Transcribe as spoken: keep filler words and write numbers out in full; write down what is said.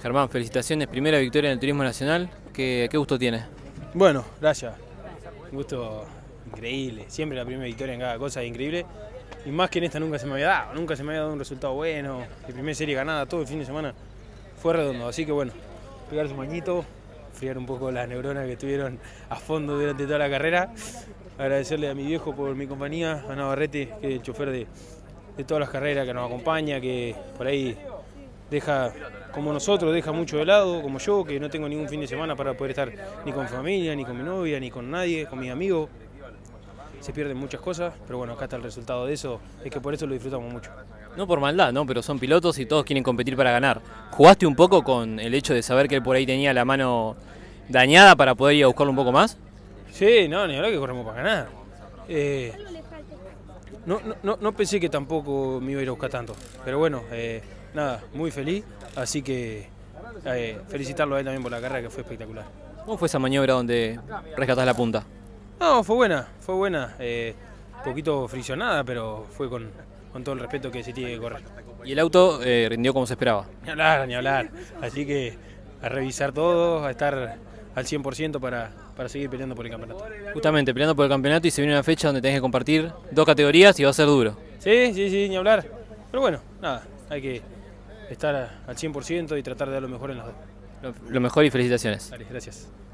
Germán, felicitaciones, primera victoria en el Turismo Nacional, ¿qué, qué gusto tiene? Bueno, gracias, un gusto increíble, siempre la primera victoria en cada cosa es increíble, y más que en esta nunca se me había dado, nunca se me había dado un resultado bueno, mi primera serie ganada todo el fin de semana fue redondo, así que bueno, pegar su mañito, friar un poco las neuronas que estuvieron a fondo durante toda la carrera, agradecerle a mi viejo por mi compañía, a Navarrete, que es el chofer de, de todas las carreras, que nos acompaña, que por ahí deja, como nosotros, deja mucho de lado, como yo, que no tengo ningún fin de semana para poder estar ni con familia, ni con mi novia, ni con nadie, con mis amigos. Se pierden muchas cosas, pero bueno, acá está el resultado de eso, es que por eso lo disfrutamos mucho. No por maldad, ¿no? Pero son pilotos y todos quieren competir para ganar. ¿Jugaste un poco con el hecho de saber que él por ahí tenía la mano dañada para poder ir a buscarlo un poco más? Sí, no, ni hablar que corremos para ganar. Eh, no, no, no pensé que tampoco me iba a ir a buscar tanto, pero bueno, eh, nada, muy feliz, así que eh, felicitarlo a él también por la carrera, que fue espectacular. ¿Cómo fue esa maniobra donde rescatás la punta? No, fue buena, fue buena, eh, un poquito friccionada, pero fue con, con todo el respeto que se tiene que correr. ¿Y el auto eh, rindió como se esperaba? Ni hablar, ni hablar, así que a revisar todo, a estar al cien por ciento para, para seguir peleando por el campeonato. Justamente, peleando por el campeonato y se viene una fecha donde tenés que compartir dos categorías y va a ser duro. Sí, sí, sí, ni hablar, pero bueno, nada, hay que estar al cien por ciento y tratar de dar lo mejor en las dos. Lo, lo mejor y felicitaciones. Dale, gracias.